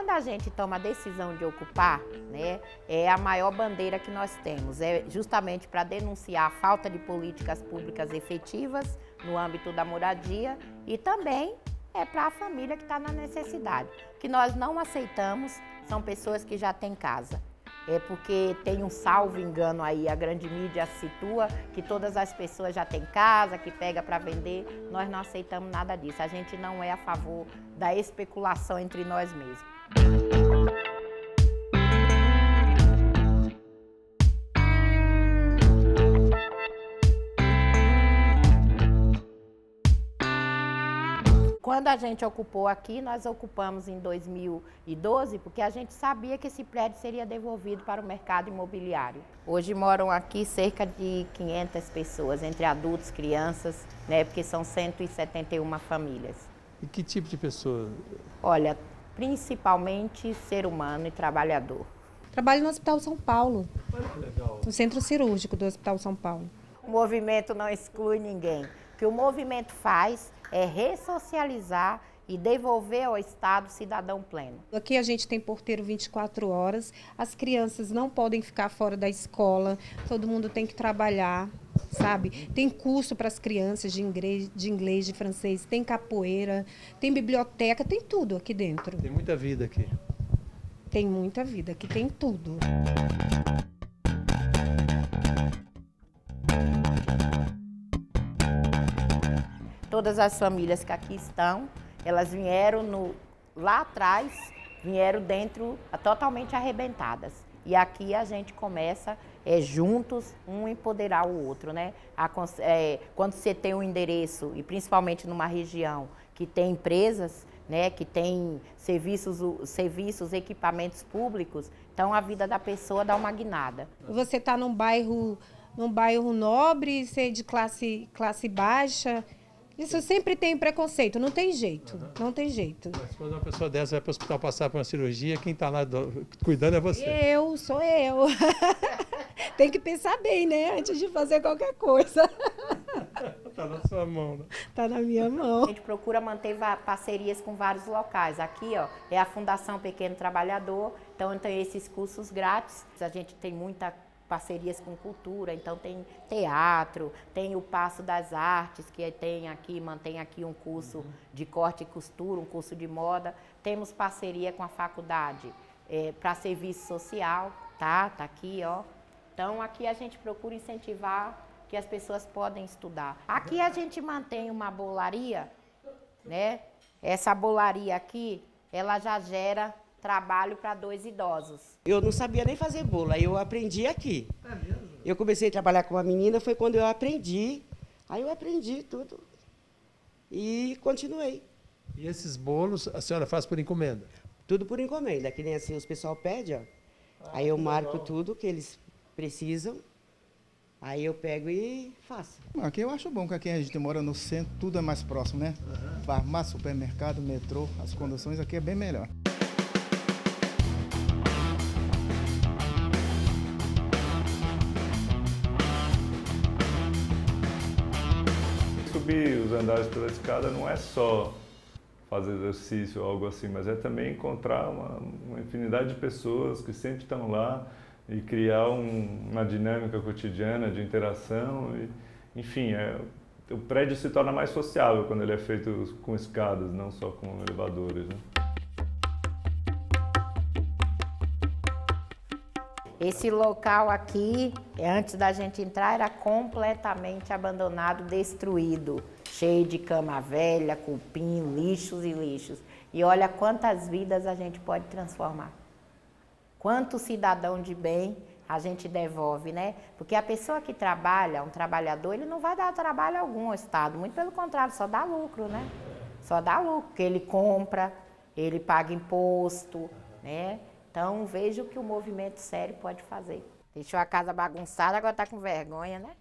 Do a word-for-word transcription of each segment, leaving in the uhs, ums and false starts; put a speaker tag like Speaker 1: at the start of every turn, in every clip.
Speaker 1: quando a gente toma a decisão de ocupar, né, é a maior bandeira que nós temos, é justamente para denunciar a falta de políticas públicas efetivas no âmbito da moradia e também é para a família que está na necessidade. O que nós não aceitamos são pessoas que já têm casa. É porque tem um salvo engano aí, a grande mídia situa que todas as pessoas já têm casa, que pega para vender. Nós não aceitamos nada disso. A gente não é a favor da especulação entre nós mesmos. Quando a gente ocupou aqui, nós ocupamos em dois mil e doze, porque a gente sabia que esse prédio seria devolvido para o mercado imobiliário. Hoje moram aqui cerca de quinhentas pessoas, entre adultos, crianças, né, porque são cento e setenta e uma famílias.
Speaker 2: E que tipo de pessoa?
Speaker 1: Olha, principalmente ser humano e trabalhador.
Speaker 3: Trabalho no Hospital São Paulo,
Speaker 2: Olha que legal.
Speaker 3: no Centro Cirúrgico do Hospital São Paulo.
Speaker 1: O movimento não exclui ninguém. O que o movimento faz é ressocializar e devolver ao Estado cidadão pleno.
Speaker 3: Aqui a gente tem porteiro vinte e quatro horas, as crianças não podem ficar fora da escola, todo mundo tem que trabalhar, sabe? Tem curso para as crianças de inglês, de inglês, de francês, tem capoeira, tem biblioteca, tem tudo aqui dentro.
Speaker 2: Tem muita vida aqui.
Speaker 3: Tem muita vida, aqui tem tudo.
Speaker 1: Todas as famílias que aqui estão, elas vieram no, lá atrás, vieram dentro totalmente arrebentadas. E aqui a gente começa é, juntos, um empoderar o outro, né? A, é, quando você tem um endereço, e principalmente numa região que tem empresas, né, que tem serviços, serviços, equipamentos públicos, então a vida da pessoa dá uma guinada.
Speaker 3: Você está num bairro, num bairro nobre, ser de classe, classe baixa. Isso sempre tem preconceito, não tem jeito, uhum. não tem jeito.
Speaker 2: Mas quando uma pessoa dessa vai para o hospital passar por uma cirurgia, quem está lá do, cuidando é você.
Speaker 3: Eu, sou eu. Tem que pensar bem, né, antes de fazer qualquer coisa.
Speaker 2: Está na sua mão, né?
Speaker 3: Está na minha mão.
Speaker 1: A gente procura manter parcerias com vários locais. Aqui, ó, é a Fundação Pequeno Trabalhador, então tem esses cursos grátis. A gente tem muita parcerias com cultura, então tem teatro, tem o Paço das Artes, que tem aqui, mantém aqui um curso uhum. de corte e costura, um curso de moda. Temos parceria com a faculdade é, para serviço social, tá? Tá aqui, ó. Então aqui a gente procura incentivar que as pessoas podem estudar. Aqui a gente mantém uma bolaria, né? Essa bolaria aqui, ela já gera trabalho para dois idosos.
Speaker 4: Eu não sabia nem fazer bolo, aí eu aprendi aqui. É mesmo? Eu comecei a trabalhar com uma menina, foi quando eu aprendi. Aí eu aprendi tudo e continuei.
Speaker 2: E esses bolos a senhora faz por encomenda?
Speaker 4: Tudo por encomenda, que nem assim os pessoal pede, ó. Ah, aí eu marco legal. Tudo que eles precisam, aí eu pego e faço.
Speaker 5: Aqui eu acho bom que aqui a gente mora no centro, tudo é mais próximo, né? Uhum. Farmácia, supermercado, metrô, as conduções aqui é bem melhor.
Speaker 6: Subir os andares pela escada não é só fazer exercício ou algo assim, mas é também encontrar uma, uma infinidade de pessoas que sempre estão lá e criar um, uma dinâmica cotidiana de interação. E, enfim, é, o prédio se torna mais sociável quando ele é feito com escadas, não só com elevadores, né?
Speaker 1: Esse local aqui, antes da gente entrar, era completamente abandonado, destruído, cheio de cama velha, cupim, lixos e lixos. E olha quantas vidas a gente pode transformar. Quanto cidadão de bem a gente devolve, né? Porque a pessoa que trabalha, um trabalhador, ele não vai dar trabalho algum ao Estado, muito pelo contrário, só dá lucro, né? Só dá lucro, porque ele compra, ele paga imposto, né? Então, veja o que o movimento sério pode fazer. Deixou a casa bagunçada, agora tá com vergonha, né?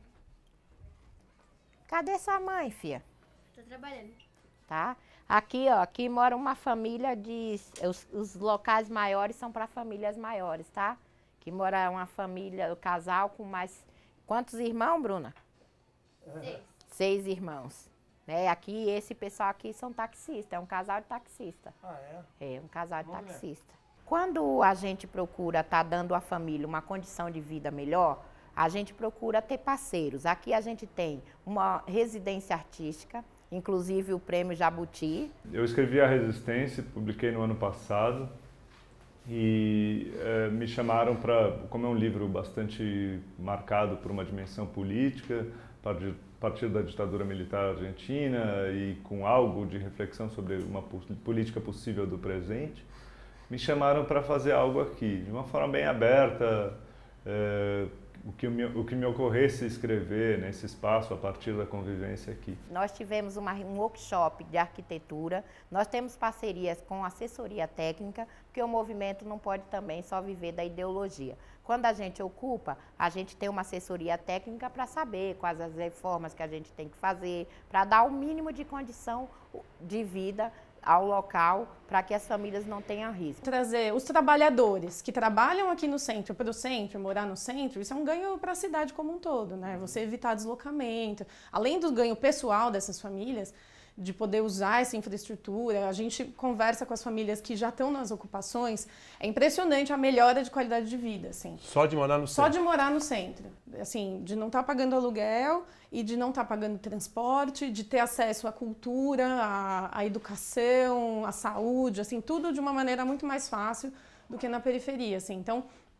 Speaker 1: Cadê sua mãe, filha?
Speaker 7: Tô trabalhando.
Speaker 1: Tá? Aqui, ó, aqui mora uma família de... Os, os locais maiores são para famílias maiores, tá? Aqui mora uma família, o um casal com mais... Quantos irmãos, Bruna?
Speaker 7: Seis.
Speaker 1: Seis irmãos. Né? Aqui, esse pessoal aqui são taxistas, é um casal de taxista.
Speaker 2: Ah, é?
Speaker 1: É, um casal de
Speaker 2: Vamos ver.
Speaker 1: taxista. Quando a gente procura estar dando à família uma condição de vida melhor, a gente procura ter parceiros. Aqui a gente tem uma residência artística, inclusive o Prêmio Jabuti.
Speaker 6: Eu escrevi A Resistência, publiquei no ano passado e é, me chamaram para, como é um livro bastante marcado por uma dimensão política, a partir da ditadura militar argentina e com algo de reflexão sobre uma política possível do presente, me chamaram para fazer algo aqui, de uma forma bem aberta, é, o, que me, o que me ocorresse escrever nesse espaço a partir da convivência aqui.
Speaker 1: Nós tivemos uma, um workshop de arquitetura, nós temos parcerias com assessoria técnica, porque o movimento não pode também só viver da ideologia. Quando a gente ocupa, a gente tem uma assessoria técnica para saber quais as reformas que a gente tem que fazer, para dar o mínimo de condição de vida ao local, para que as famílias não tenham risco.
Speaker 7: Trazer os trabalhadores que trabalham aqui no centro para o centro, morar no centro, isso é um ganho para a cidade como um todo, né? Você evitar deslocamento, além do ganho pessoal dessas famílias, de poder usar essa infraestrutura, a gente conversa com as famílias que já estão nas ocupações, é impressionante a melhora de qualidade de vida, assim.
Speaker 2: Só de morar no
Speaker 7: Só
Speaker 2: centro?
Speaker 7: de morar no centro, assim, de não estar pagando aluguel e de não estar pagando transporte, de ter acesso à cultura, à, à educação, à saúde, assim, tudo de uma maneira muito mais fácil do que na periferia, assim. Então,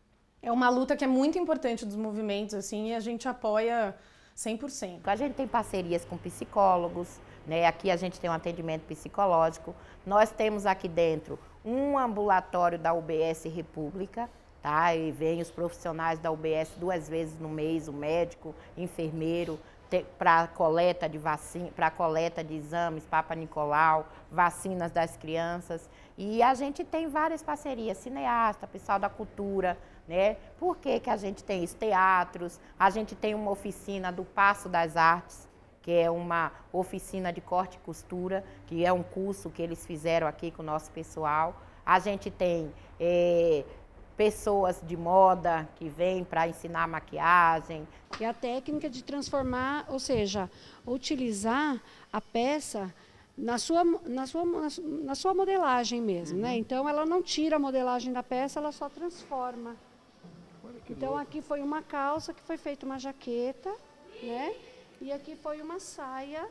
Speaker 7: é uma luta que é muito importante dos movimentos, assim, e a gente apoia cem por cento.
Speaker 1: A gente tem parcerias com psicólogos, né? Aqui a gente tem um atendimento psicológico. Nós temos aqui dentro um ambulatório da U B S República, tá? E vem os profissionais da U B S duas vezes no mês, o médico, enfermeiro, para coleta de vacina, para coleta de exames, Papa Nicolau, vacinas das crianças. E a gente tem várias parcerias, cineasta, pessoal da cultura, né? Por que que a gente tem isso? Teatros, a gente tem uma oficina do Passo das Artes, que é uma oficina de corte e costura, que é um curso que eles fizeram aqui com o nosso pessoal. A gente tem é, pessoas de moda que vêm para ensinar maquiagem.
Speaker 8: E a técnica de transformar, ou seja, utilizar a peça na sua, na sua, na sua modelagem mesmo, uhum. né? Então, ela não tira a modelagem da peça, ela só transforma. Então, louco. Aqui foi uma calça que foi feita uma jaqueta, né? E aqui foi uma saia,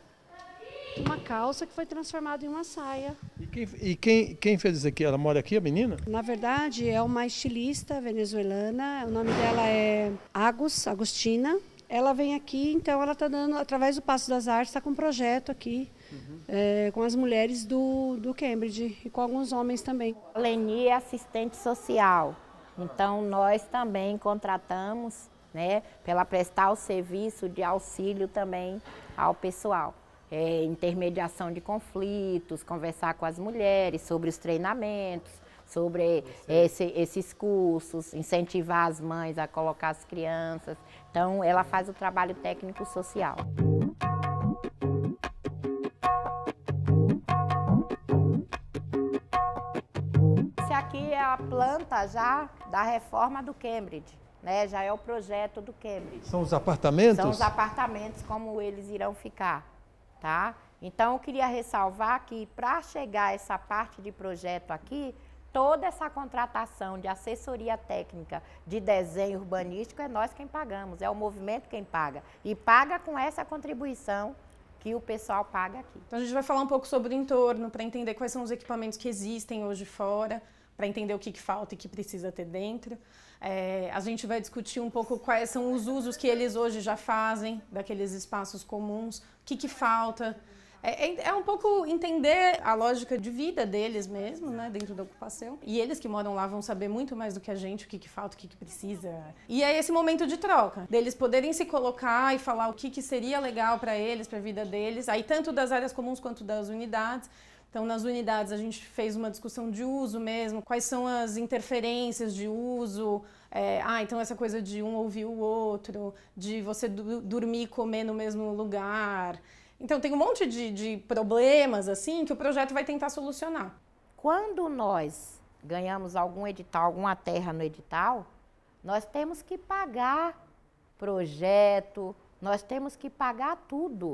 Speaker 8: uma calça que foi transformada em uma saia.
Speaker 2: E quem, e quem, quem fez isso aqui? Ela mora aqui, a menina?
Speaker 8: Na verdade, é uma estilista venezuelana, o nome dela é Agus, Agostina. Ela vem aqui, então ela está dando, através do Passo das Artes, está com um projeto aqui, uhum. é, com as mulheres do, do Cambridge e com alguns homens também.
Speaker 1: A Leni é assistente social, então nós também contratamos, né, para ela prestar o serviço de auxílio também ao pessoal. É, intermediação de conflitos, conversar com as mulheres sobre os treinamentos, sobre esse, esses cursos, incentivar as mães a colocar as crianças. Então, ela faz o trabalho técnico social. Esse aqui é a planta já da reforma do Cambridge. Né, já é o projeto do Cambridge.
Speaker 2: São os apartamentos?
Speaker 1: São os apartamentos, como eles irão ficar, tá? Então, eu queria ressalvar que, para chegar a essa parte de projeto aqui, toda essa contratação de assessoria técnica de desenho urbanístico é nós quem pagamos, é o movimento quem paga. E paga com essa contribuição que o pessoal paga aqui.
Speaker 7: Então, a gente vai falar um pouco sobre o entorno, para entender quais são os equipamentos que existem hoje fora, para entender o que, que falta e que precisa ter dentro. É, a gente vai discutir um pouco quais são os usos que eles hoje já fazem daqueles espaços comuns, o que, que falta. É, é um pouco entender a lógica de vida deles mesmo, né, dentro da ocupação. E eles que moram lá vão saber muito mais do que a gente o que, que falta, o que, que precisa. E é esse momento de troca, deles poderem se colocar e falar o que, que seria legal para eles, para a vida deles, aí tanto das áreas comuns quanto das unidades. Então, nas unidades, a gente fez uma discussão de uso mesmo, quais são as interferências de uso, é, ah, então essa coisa de um ouvir o outro, de você du- dormir e comer no mesmo lugar. Então, tem um monte de, de problemas, assim, que o projeto vai tentar solucionar.
Speaker 1: Quando nós ganhamos algum edital, alguma terra no edital, nós temos que pagar projeto, nós temos que pagar tudo,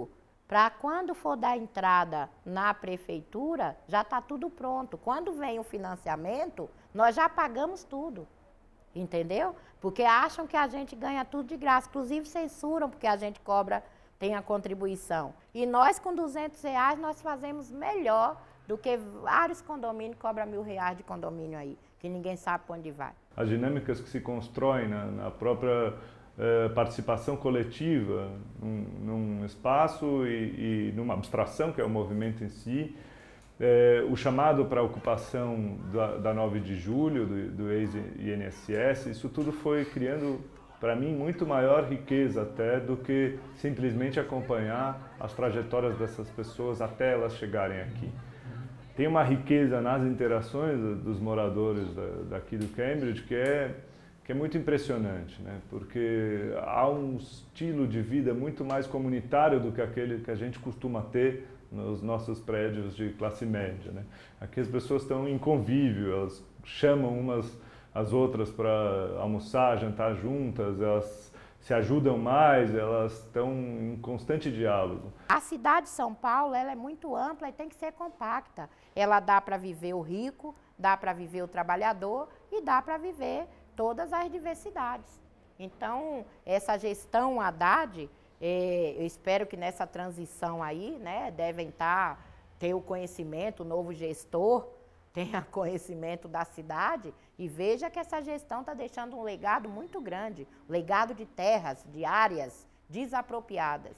Speaker 1: para quando for dar entrada na prefeitura, já está tudo pronto. Quando vem o financiamento, nós já pagamos tudo, entendeu? Porque acham que a gente ganha tudo de graça, inclusive censuram porque a gente cobra, tem a contribuição. E nós com duzentos reais nós fazemos melhor do que vários condomínios que cobram mil reais de condomínio aí, que ninguém sabe para onde vai.
Speaker 6: As dinâmicas que se constroem na, na própria eh, participação coletiva, num, num espaço e, e numa abstração, que é o movimento em si, eh, o chamado para a ocupação da, da nove de julho, do, do ex-I N S S, isso tudo foi criando, para mim, muito maior riqueza até do que simplesmente acompanhar as trajetórias dessas pessoas até elas chegarem aqui. Tem uma riqueza nas interações dos moradores daqui do Cambridge que é, que é muito impressionante, né? Porque há um estilo de vida muito mais comunitário do que aquele que a gente costuma ter nos nossos prédios de classe média, né? Aqui as pessoas estão em convívio, elas chamam umas as outras para almoçar, jantar juntas, elas se ajudam mais, elas estão em constante diálogo.
Speaker 1: A cidade de São Paulo, ela é muito ampla e tem que ser compacta. Ela dá para viver o rico, dá para viver o trabalhador e dá para viver todas as diversidades. Então, essa gestão Haddad, eh, eu espero que nessa transição aí, né, devem estar, ter o conhecimento, o novo gestor tenha conhecimento da cidade e veja que essa gestão está deixando um legado muito grande, um legado de terras, de áreas desapropriadas.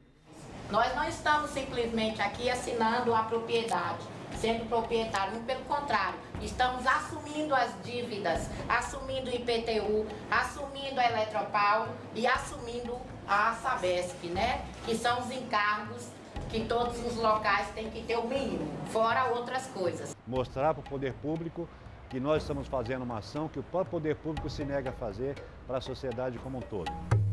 Speaker 1: Nós não estamos simplesmente aqui assinando a propriedade, sendo proprietário, pelo contrário, estamos assumindo as dívidas, assumindo o I P T U, assumindo a Eletropaulo e assumindo a Sabesp, né? Que são os encargos que todos os locais têm que ter o mínimo, fora outras coisas.
Speaker 9: Mostrar para o poder público que nós estamos fazendo uma ação que o próprio poder público se nega a fazer para a sociedade como um todo.